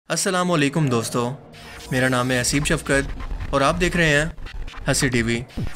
अस्सलाम वालेकुम दोस्तों, मेरा नाम है असीम शफकत और आप देख रहे हैं हंसी टीवी।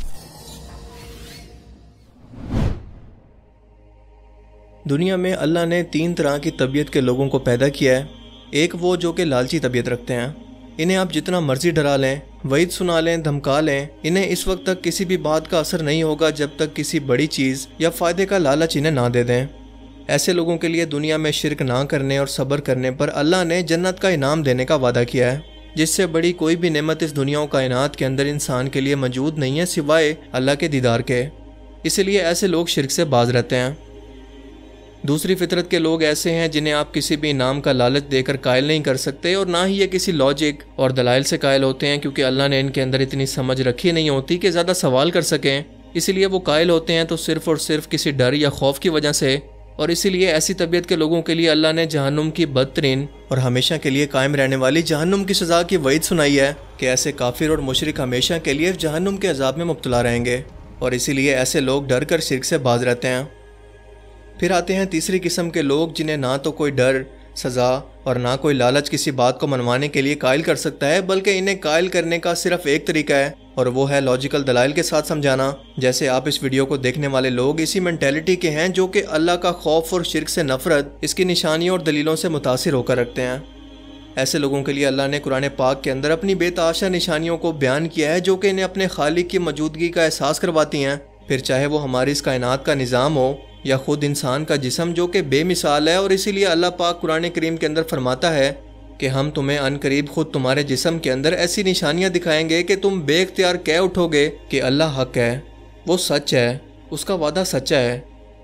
दुनिया में अल्लाह ने 3 तरह की तबीयत के लोगों को पैदा किया है। एक वो जो कि लालची तबीयत रखते हैं। इन्हें आप जितना मर्जी डरा लें, वईद सुना लें, धमका लें, इन्हें इस वक्त तक किसी भी बात का असर नहीं होगा जब तक किसी बड़ी चीज़ या फ़ायदे का लालच इन्हें ना दे दें। ऐसे लोगों के लिए दुनिया में शिरक ना करने और सब्र करने पर अल्लाह ने जन्नत का इनाम देने का वादा किया है, जिससे बड़ी कोई भी नेमत इस दुनिया और कायनात के अंदर इंसान के लिए मौजूद नहीं है सिवाय अल्लाह के दीदार के। इसलिए ऐसे लोग शिरक से बाज रहते हैं। दूसरी फितरत के लोग ऐसे हैं जिन्हें आप किसी भी इनाम का लालच देकर कायल नहीं कर सकते, और ना ही ये किसी लॉजिक और दलाइल से कायल होते हैं, क्योंकि अल्लाह ने इनके अंदर इतनी समझ रखी नहीं होती कि ज़्यादा सवाल कर सकें। इसीलिए वो कायल होते हैं तो सिर्फ़ और सिर्फ किसी डर या खौफ की वजह से। और इसीलिए ऐसी तबीयत के लोगों के लिए अल्लाह ने जहन्नुम की बदतरीन और हमेशा के लिए कायम रहने वाली जहन्नुम की सज़ा की वईद सुनाई है कि ऐसे काफिर और मुशरिक हमेशा के लिए जहन्नुम के अजाब में मुब्तला रहेंगे, और इसीलिए ऐसे लोग डर कर शिरक से बाज रहते हैं। फिर आते हैं तीसरी किस्म के लोग जिन्हें ना तो कोई डर, सज़ा और ना कोई लालच किसी बात को मनवाने के लिए कायल कर सकता है, बल्कि इन्हें कायल करने का सिर्फ एक तरीका है, और वो है लॉजिकल दलाइल के साथ समझाना। जैसे आप इस वीडियो को देखने वाले लोग इसी मेंटेलिटी के हैं जो कि अल्लाह का खौफ और शिरक से नफरत इसकी निशानियों और दलीलों से मुतासिर होकर रखते हैं। ऐसे लोगों के लिए अल्लाह ने कुरान पाक के अंदर अपनी बेतहाशा निशानियों को बयान किया है, जो कि इन्हें अपने खालिक की मौजूदगी का एहसास करवाती हैं। फिर चाहे वो हमारी इस कायनात का निज़ाम हो या खुद इंसान का जिस्म जो कि बेमिसाल है, और इसीलिए अल्लाह पाक कुरान करीम के अंदर फरमाता है कि हम तुम्हें अनकरीब खुद तुम्हारे जिस्म के अंदर ऐसी निशानियां दिखाएंगे कि तुम बेख्तियार कह उठोगे कि अल्लाह हक है, वो सच है, उसका वादा सच्चा है।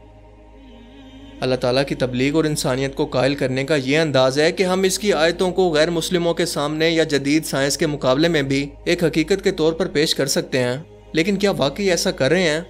अल्लाह ताला की तबलीग और इंसानियत को कायल करने का ये अंदाज़ है कि हम इसकी आयतों को गैर मुस्लिमों के सामने या जदीद साइंस के मुकाबले में भी एक हकीकत के तौर पर पेश कर सकते हैं। लेकिन क्या वाकई ऐसा कर रहे हैं?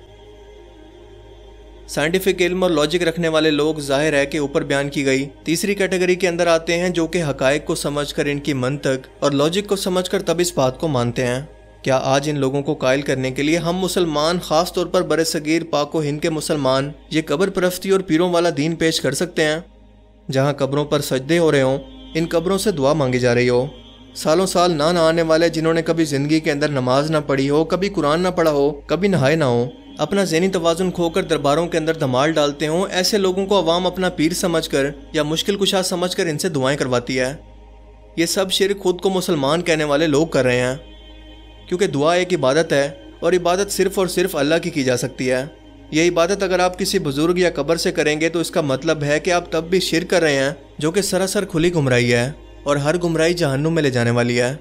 साइंटिफिक इल्म और लॉजिक रखने वाले लोग ज़ाहिर है कि ऊपर बयान की गई तीसरी कैटेगरी के अंदर आते हैं, जो कि हकायक को समझकर, इनकी मंतक और लॉजिक को समझकर तब इस बात को मानते हैं। क्या आज इन लोगों को कायल करने के लिए हम मुसलमान, ख़ास तौर पर बरसगीर पाक व हिंद के मुसलमान, ये कब्र परस्ती और पीरों वाला दीन पेश कर सकते हैं, जहाँ कब्रों पर सजदे हो रहे हों, इन कब्रों से दुआ मांगी जा रही हो, सालों साल ना नहाने वाले जिन्होंने कभी ज़िंदगी के अंदर नमाज ना पढ़ी हो, कभी कुरान ना पढ़ा हो, कभी नहाए ना हो, अपना ज़हनी तवाज़ुन खोकर दरबारों के अंदर धमाल डालते हों, ऐसे लोगों को अवाम अपना पीर समझकर या मुश्किल कुशा समझकर इनसे दुआएं करवाती है। ये सब शिर्क खुद को मुसलमान कहने वाले लोग कर रहे हैं, क्योंकि दुआ एक इबादत है और इबादत सिर्फ़ और सिर्फ अल्लाह की जा सकती है। ये इबादत अगर आप किसी बुजुर्ग या कब्र से करेंगे तो इसका मतलब है कि आप तब भी शिर्क कर रहे हैं, जो कि सरासर खुली गुमराही है, और हर गुमराही जहन्नुम में ले जाने वाली है।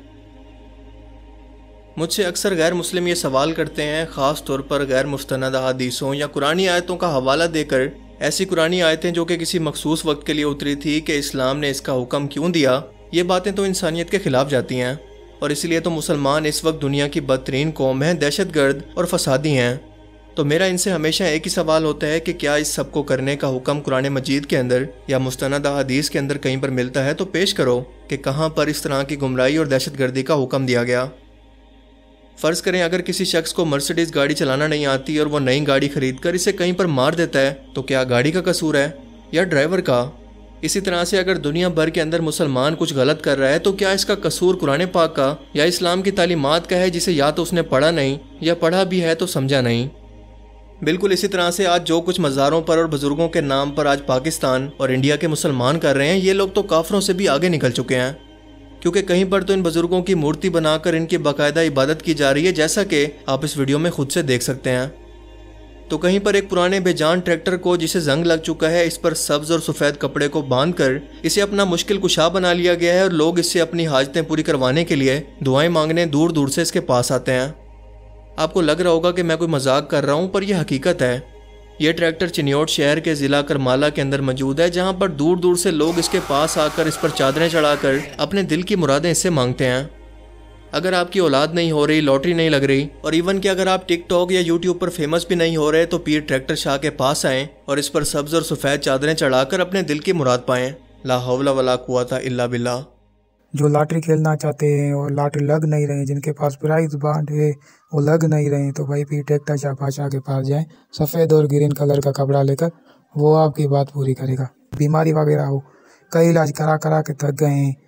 मुझसे अक्सर गैर मुस्लिम ये सवाल करते हैं, ख़ास तौर पर गैर मुस्तनद हदीसों या कुरानी आयतों का हवाला देकर, ऐसी कुरानी आयतें जो कि किसी मखसूस वक्त के लिए उतरी थी कि इस्लाम ने इसका हुक्म क्यों दिया। ये बातें तो इंसानियत के ख़िलाफ़ जाती हैं, और इसलिए तो मुसलमान इस वक्त दुनिया की बदतरीन कौम है, दहशतगर्द और फसादी हैं। तो मेरा इनसे हमेशा एक ही सवाल होता है कि क्या इस सब को करने का हुक्म कुरान मजीद के अंदर या मुस्तनद हदीस के अंदर कहीं पर मिलता है तो पेश करो कि कहाँ पर इस तरह की गुमराही और दहशतगर्दी का हुक्म दिया गया। फ़र्ज़ करें अगर किसी शख्स को मर्सिडीज़ गाड़ी चलाना नहीं आती और वो नई गाड़ी खरीद कर इसे कहीं पर मार देता है, तो क्या गाड़ी का कसूर है या ड्राइवर का? इसी तरह से अगर दुनिया भर के अंदर मुसलमान कुछ गलत कर रहा है तो क्या इसका कसूर कुरान पाक का या इस्लाम की तालीमात का है, जिसे या तो उसने पढ़ा नहीं या पढ़ा भी है तो समझा नहीं। बिल्कुल इसी तरह से आज जो कुछ मज़ारों पर और बुज़ुर्गों के नाम पर आज पाकिस्तान और इंडिया के मुसलमान कर रहे हैं, ये लोग तो काफिरों से भी आगे निकल चुके हैं, क्योंकि कहीं पर तो इन बुजुर्गों की मूर्ति बनाकर इनकी बाकायदा इबादत की जा रही है, जैसा कि आप इस वीडियो में खुद से देख सकते हैं। तो कहीं पर एक पुराने बेजान ट्रैक्टर को जिसे जंग लग चुका है, इस पर सब्ज और सफ़ेद कपड़े को बांधकर इसे अपना मुश्किल कुशा बना लिया गया है, और लोग इससे अपनी हाजतें पूरी करवाने के लिए दुआएं मांगने दूर दूर से इसके पास आते हैं। आपको लग रहा होगा कि मैं कोई मजाक कर रहा हूँ, पर यह हकीकत है। यह ट्रैक्टर चिन्योट शहर के ज़िला करमाला के अंदर मौजूद है, जहाँ पर दूर दूर से लोग इसके पास आकर इस पर चादरें चढ़ाकर अपने दिल की मुरादें इससे मांगते हैं। अगर आपकी औलाद नहीं हो रही, लॉटरी नहीं लग रही, और इवन कि अगर आप टिकटॉक या यूट्यूब पर फेमस भी नहीं हो रहे, तो पीर ट्रैक्टर शाह के पास आएँ और इस पर सब्ज़ और सफ़ेद चादरें चढ़ाकर अपने दिल की मुराद पाएँ। ला हौला वला कुव्वता इल्ला बिल्लाह। जो लॉटरी खेलना चाहते हैं और लॉटरी लग नहीं रहे, जिनके पास प्राइज बांड है वो लग नहीं रहे, तो भाई पीर ट्रैक्टर शाह बादशाह के पास जाएं, सफ़ेद और ग्रीन कलर का कपड़ा लेकर, वो आपकी बात पूरी करेगा। बीमारी वगैरह हो, कई इलाज करा करा के थक गए हैं,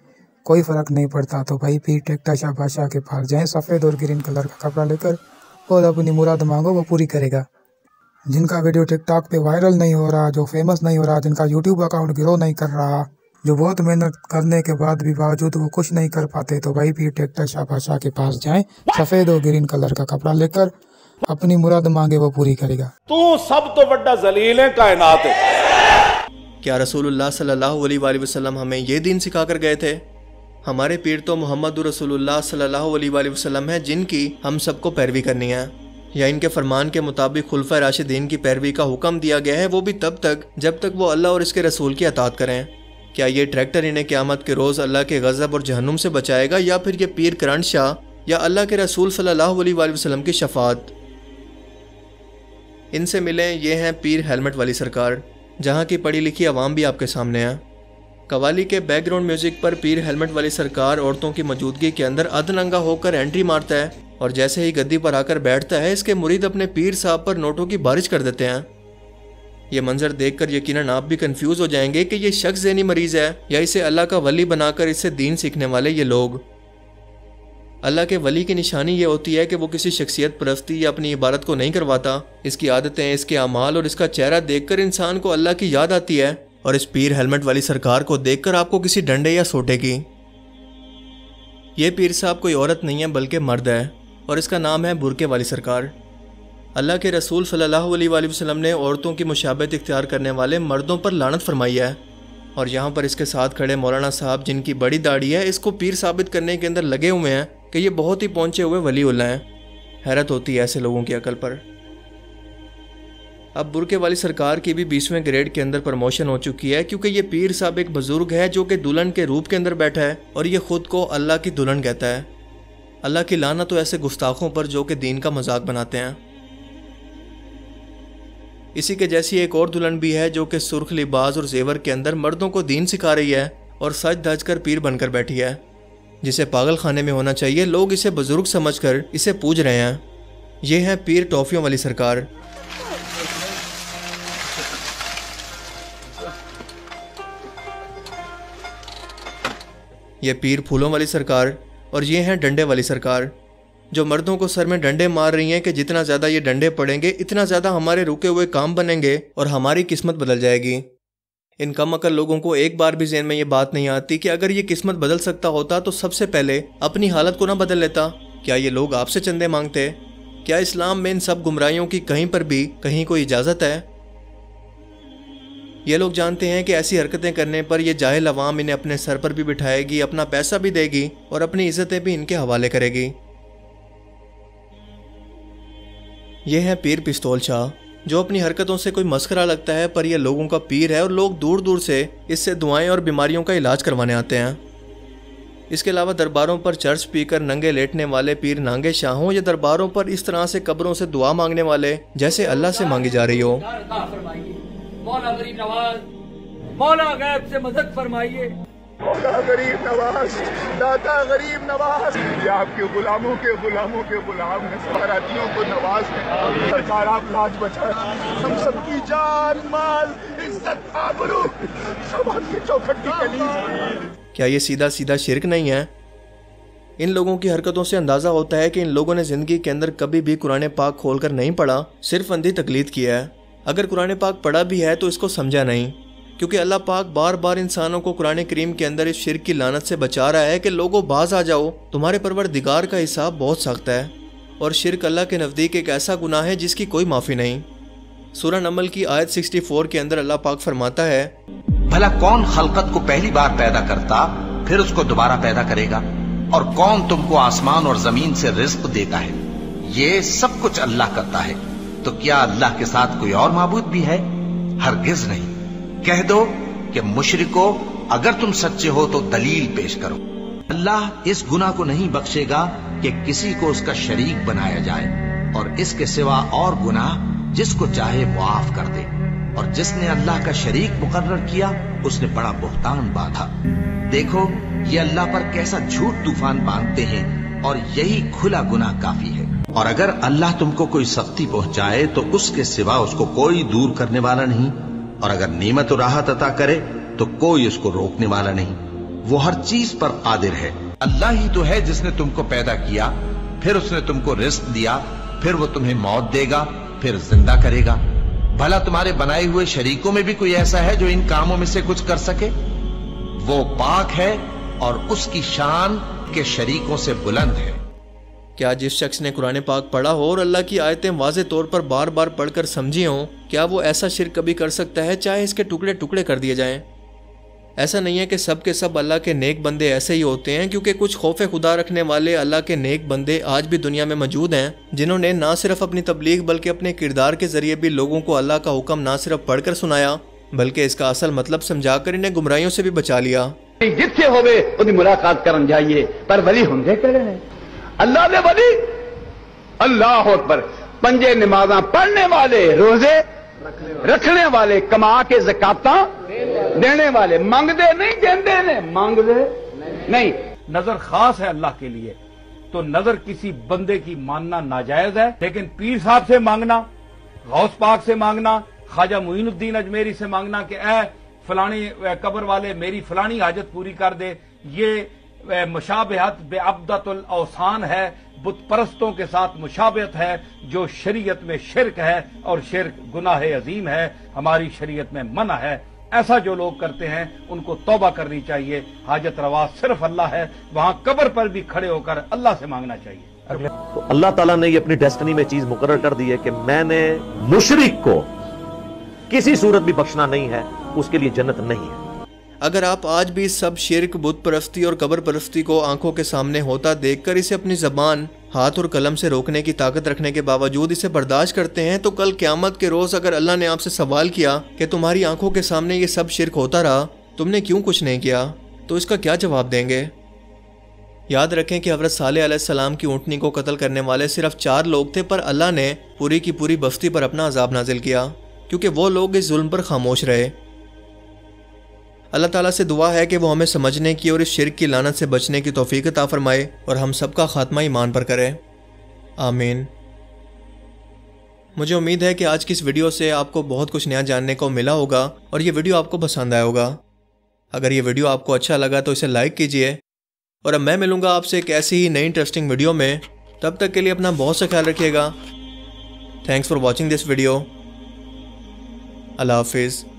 कोई फर्क नहीं पड़ता। तो भाई पीर टेकता शाह बादशाह के पास जाएं, सफ़ेद और ग्रीन कलर का कपड़ा लेकर, और अपनी मुराद मांगो वो पूरी करेगा। जिनका वीडियो टिकटॉक पे वायरल नहीं हो रहा, जो फेमस नहीं हो रहा, जिनका यूट्यूब अकाउंट ग्रो नहीं कर रहा, जो बहुत मेहनत करने के बाद भी बावजूद वो कुछ नहीं कर पाते, तो भाई पीर टेकता शाह बादशाह के पास जाएं, सफ़ेद और ग्रीन कलर का कपड़ा लेकर, अपनी मुराद मांगे वो पूरी करेगा। तू सब तो बड़ा जलील है कायनात है। क्या रसूलुल्लाह सल्लल्लाहु अलैहि वसल्लम हमें ये दीन सिखा कर गए थे? हमारे पीर तो मोहम्मद रसूलुल्लाह सल्लल्लाहु अलैहि वसल्लम है, जिनकी हम सबको पैरवी करनी है, या इनके फरमान के मुताबिक खुलफा राशिदीन की पैरवी का हुक्म दिया गया है, वो भी तब तक जब तक वो अल्लाह और इसके रसूल की अताअत करें। क्या ये ट्रैक्टर इन्हें क़यामत के रोज़ अल्लाह के गज़ब और जहन्नुम से बचाएगा, या फिर ये पीर करंट शाह या अल्लाह के रसूल सल्लल्लाहु अलैहि वसल्लम की शफाअत? इनसे मिलें, ये हैं पीर हेलमेट वाली सरकार, जहाँ की पढ़ी लिखी आवाम भी आपके सामने है। कवाली के बैकग्राउंड म्यूजिक पर पीर हेलमेट वाली सरकार औरतों की मौजूदगी के अंदर अधनंगा होकर एंट्री मारता है, और जैसे ही गद्दी पर आकर बैठता है, इसके मुरीद अपने पीर साहब पर नोटों की बारिश कर देते हैं। ये मंजर देखकर यकीनन आप भी कंफ्यूज हो जाएंगे कि ये शख्स ज़हनी मरीज है या इसे अल्लाह का वली बनाकर इससे दीन सीखने वाले ये लोग। अल्लाह के वली की निशानी ये होती है कि वो किसी शख्सियत परस्ती या अपनी इबादत को नहीं करवाता। इसकी आदतें, इसके अमाल और इसका चेहरा देखकर इंसान को अल्लाह की याद आती है, और इस पीर हेलमेट वाली सरकार को देखकर आपको किसी डंडे या सोटे की। ये पीर साहब कोई औरत नहीं है बल्कि मर्द है, और इसका नाम है बुरके वाली सरकार। अल्लाह के रसूल सल्लल्लाहु अलैहि वसल्लम ने औरतों की मुशाबहत इख्तियार करने वाले मर्दों पर लानत फरमाई है, और यहाँ पर इसके साथ खड़े मौलाना साहब, जिनकी बड़ी दाढ़ी है, इसको पीर साबित करने के अंदर लगे हुए हैं कि ये बहुत ही पहुँचे हुए वलीउल्लाह हैं। हैरत होती है ऐसे लोगों की अकल पर। अब बुरके वाली सरकार की भी 20वें ग्रेड के अंदर प्रमोशन हो चुकी है, क्योंकि ये पीर साहब एक बुजुर्ग है जो कि दुल्हन के रूप के अंदर बैठा है, और ये खुद को अल्लाह की दुल्हन कहता है। अल्लाह की लानत तो ऐसे गुस्ताखों पर जो कि दीन का मजाक बनाते हैं। इसी के जैसी एक और दुल्हन भी है जो कि सुर्ख लिबास और जेवर के अंदर मर्दों को दीन सिखा रही है, और सज धज कर पीर बनकर बैठी है, जिसे पागल खाने में होना चाहिए। लोग इसे बुजुर्ग समझकर इसे पूज रहे हैं। ये है पीर टॉफियों वाली सरकार। ये पीर फूलों वाली सरकार, और ये हैं डंडे वाली सरकार, जो मर्दों को सर में डंडे मार रही हैं कि जितना ज़्यादा ये डंडे पड़ेंगे इतना ज़्यादा हमारे रुके हुए काम बनेंगे और हमारी किस्मत बदल जाएगी। इन कम अकल लोगों को एक बार भी ज़हन में ये बात नहीं आती कि अगर ये किस्मत बदल सकता होता तो सबसे पहले अपनी हालत को ना बदल लेता। क्या ये लोग आपसे चंदे मांगते? क्या इस्लाम में इन सब गुमराहियों की कहीं पर भी कहीं कोई इजाज़त है? ये लोग जानते हैं कि ऐसी हरकतें करने पर ये जाहिल अवाम इन्हें अपने सर पर भी बिठाएगी, अपना पैसा भी देगी और अपनी इज्जतें भी इनके हवाले करेगी। ये है पीर पिस्तौल शाह, जो अपनी हरकतों से कोई मस्खरा लगता है, पर यह लोगों का पीर है और लोग दूर दूर से इससे दुआएं और बीमारियों का इलाज करवाने आते हैं। इसके अलावा दरबारों पर चर्च पीकर नंगे लेटने वाले पीर नांगे शाहों, या दरबारों पर इस तरह से कब्रों से दुआ मांगने वाले जैसे अल्लाह से मांगी जा रही हो। मौला गरीब नवाज, मौला गैब से मदद फरमाइए। मौला गरीब नवाज, दाता गरीब नवाज, ये आपके गुलामों के गुलाम हैं, सहारातियों को नवाज है। सरकार आप लाज बचा, हम सबकी जान माल इज्जत आबरू सब आपके चौखट की कलीज। क्या ये सीधा सीधा शिरक नहीं है? इन लोगों की हरकतों से अंदाजा होता है कि इन लोगों ने जिंदगी के अंदर कभी भी कुरान पाक खोलकर नहीं पढ़ा, सिर्फ अंधी तकलीद किया है। अगर कुरान पाक पढ़ा भी है तो इसको समझा नहीं, क्योंकि अल्लाह पाक बार बार इंसानों को कुरान करीम के अंदर इस शिर्क की लानत से बचा रहा है कि लोगों बाज आ जाओ, तुम्हारे परवरदिगार का हिसाब बहुत सख्त है। और शिर्क अल्लाह के नज़दीक एक ऐसा गुनाह है जिसकी कोई माफ़ी नहीं। सूरह नमल की आयत 64 के अंदर अल्लाह पाक फरमाता है, भला कौन खलकत को पहली बार पैदा करता फिर उसको दोबारा पैदा करेगा, और कौन तुमको आसमान और जमीन से रिज्क देता है? ये सब कुछ अल्लाह करता है, तो क्या अल्लाह के साथ कोई और माबूद भी है? हरगिज नहीं। कह दो कि मुशरिको, अगर तुम सच्चे हो तो दलील पेश करो। अल्लाह इस गुनाह को नहीं बख्शेगा कि किसी को उसका शरीक बनाया जाए, और इसके सिवा और गुनाह जिसको चाहे मुआफ कर दे, और जिसने अल्लाह का शरीक मुकर्रर किया उसने बड़ा बुहतान बांधा। देखो ये अल्लाह पर कैसा झूठ तूफान बांधते हैं, और यही खुला गुनाह काफी है। और अगर अल्लाह तुमको कोई सख्ती पहुंचाए तो उसके सिवा उसको कोई दूर करने वाला नहीं, और अगर नेमत और राहत अता करे तो कोई उसको रोकने वाला नहीं। वो हर चीज पर कादिर है। अल्लाह ही तो है जिसने तुमको पैदा किया, फिर उसने तुमको रिस्क दिया, फिर वो तुम्हें मौत देगा, फिर जिंदा करेगा। भला तुम्हारे बनाए हुए शरीकों में भी कोई ऐसा है जो इन कामों में से कुछ कर सके? वो पाक है और उसकी शान के शरीकों से बुलंद है। क्या जिस शख्स ने कुरान पाक पढ़ा हो और अल्लाह की आयतें वाज़े तौर पर बार बार पढ़कर समझी हों, क्या वो ऐसा शिर्क कभी कर सकता है चाहे इसके टुकड़े टुकड़े कर दिए जाएं? ऐसा नहीं है कि सब के सब अल्लाह के नेक बंदे ऐसे ही होते हैं, क्योंकि कुछ खौफ खुदा रखने वाले अल्लाह के नेक बंदे आज भी दुनिया में मौजूद हैं, जिन्होंने ना सिर्फ अपनी तबलीग बल्कि अपने किरदार के जरिए भी लोगों को अल्लाह का हुक्म ना सिर्फ पढ़कर सुनाया बल्कि इसका असल मतलब समझाकर इन्हें गुमराहियों से भी बचा लिया। जिथे होवे उदी मुलाकात करन जाइए, पर वली हुंदे केड़े ने? अल्लाह दे वली, अल्लाह अकबर, पंजे नमाज़ां पढ़ने वाले, रोजे रखने वाले, कमा के ज़कातां देने वाले, मांगदे नहीं देंदे ने, मांगदे नहीं। नजर खास है अल्लाह के लिए, तो नजर किसी बंदे की मानना नाजायज है, लेकिन पीर साहब से मांगना, गौस पाक से मांगना, ख्वाजा मुईनुद्दीन अजमेरी से मांगना कि ऐ फलानी कब्र वाले मेरी फलानी हाजत पूरी कर दे, ये मुशाबहत बेअब्दतुल औसान है, बुत परस्तों के साथ मुशाबहत है जो शरीयत में शिरक है, और शिरक गुनाह अजीम है, हमारी शरीयत में मना है। ऐसा जो लोग करते हैं उनको तौबा करनी चाहिए। हाजत रवा सिर्फ अल्लाह है, वहां कब्र पर भी खड़े होकर अल्लाह से मांगना चाहिए। तो अल्लाह ताला ने ये अपनी डेस्टिनी में चीज मुकर्रर कर दी है कि मैंने मुशरिक को किसी सूरत भी बख्शना नहीं है, उसके लिए जन्नत नहीं है। अगर आप आज भी सब शिर्क, बुत परस्ती और कब्र परस्ती को आंखों के सामने होता देखकर इसे अपनी जबान, हाथ और कलम से रोकने की ताकत रखने के बावजूद इसे बर्दाश्त करते हैं, तो कल क़यामत के रोज अगर अल्लाह ने आपसे सवाल किया कि तुम्हारी आंखों के सामने ये सब शिर्क होता रहा, तुमने क्यों कुछ नहीं किया, तो इसका क्या जवाब देंगे? याद रखें कि हज़रत सालेह अलैहिस्सलाम की ऊँटनी को कत्ल करने वाले सिर्फ 4 लोग थे, पर अल्लाह ने पूरी की पूरी बस्ती पर अपना अजाब नाजिल किया, क्योंकि वो लोग इस जुल्म पर खामोश रहे। अल्लाह ताला से दुआ है कि वो हमें समझने की और इस शिर्क की लानत से बचने की तौफीक अता फरमाए और हम सबका खात्मा ईमान पर करे। आमीन। मुझे उम्मीद है कि आज की इस वीडियो से आपको बहुत कुछ नया जानने को मिला होगा और ये वीडियो आपको पसंद आया होगा। अगर ये वीडियो आपको अच्छा लगा तो इसे लाइक कीजिए, और अब मैं मिलूँगा आपसे एक ऐसी ही नई इंटरेस्टिंग वीडियो में। तब तक के लिए अपना बहुत सा ख्याल रखिएगा। Thanks for watching this video. अल्लाह हाफिज़।